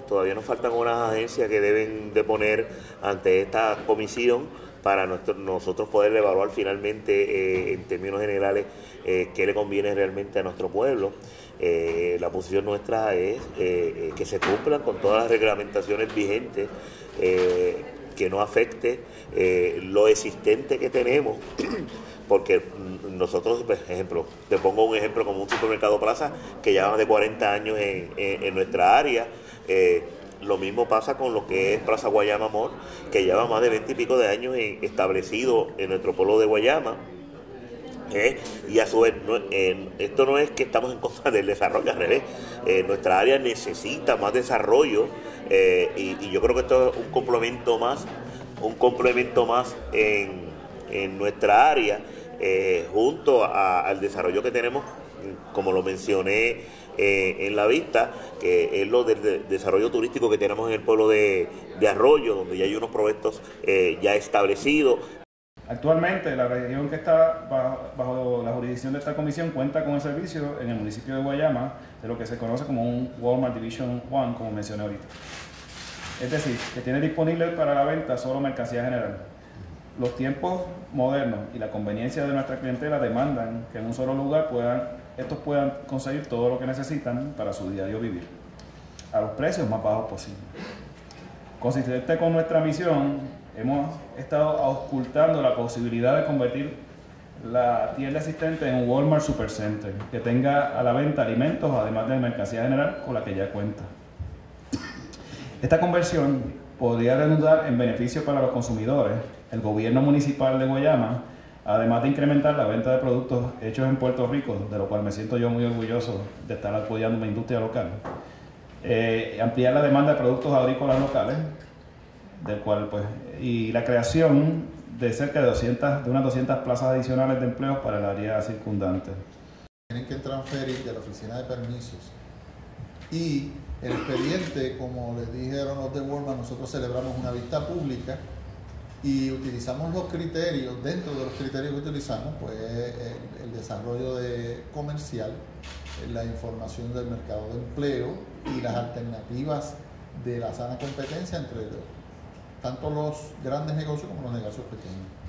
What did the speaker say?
Todavía nos faltan unas agencias que deben de poner ante esta comisión para nosotros poder evaluar finalmente en términos generales qué le conviene realmente a nuestro pueblo. La posición nuestra es que se cumplan con todas las reglamentaciones vigentes, que no afecte lo existente que tenemos, porque nosotros, por ejemplo, te pongo un ejemplo como un supermercado Plaza que lleva más de 40 años en nuestra área. Lo mismo pasa con lo que es Plaza Guayama Mall, que lleva más de 20 y pico de años establecido en nuestro pueblo de Guayama. Y a su vez, esto no es que estamos en contra del desarrollo, al revés. Nuestra área necesita más desarrollo, y yo creo que esto es un complemento más en nuestra área, junto al desarrollo que tenemos, como lo mencioné en la vista, que es lo del desarrollo turístico que tenemos en el pueblo de Arroyo, donde ya hay unos proyectos ya establecidos. Actualmente, la región que está bajo la jurisdicción de esta comisión cuenta con el servicio en el municipio de Guayama de lo que se conoce como un Walmart Division 1, como mencioné ahorita. Es decir, que tiene disponible para la venta solo mercancía general. Los tiempos modernos y la conveniencia de nuestra clientela demandan que en un solo lugar estos puedan conseguir todo lo que necesitan para su diario vivir, a los precios más bajos posibles. Consistente con nuestra misión, hemos estado auscultando la posibilidad de convertir la tienda existente en un Walmart Supercenter, que tenga a la venta alimentos, además de mercancía general con la que ya cuenta. Esta conversión podría redundar en beneficio para los consumidores, el gobierno municipal de Guayama, además de incrementar la venta de productos hechos en Puerto Rico, de lo cual me siento yo muy orgulloso de estar apoyando mi industria local. Ampliar la demanda de productos agrícolas locales, y la creación de cerca de unas 200 plazas adicionales de empleos para el área circundante. Tienen que transferir de la oficina de permisos. Y el expediente, como les dijeron los de Walmart, nosotros celebramos una vista pública y utilizamos los criterios. Dentro de los criterios que utilizamos, pues el desarrollo comercial, la información del mercado de empleo y las alternativas de la sana competencia entre tanto los grandes negocios como los negocios pequeños.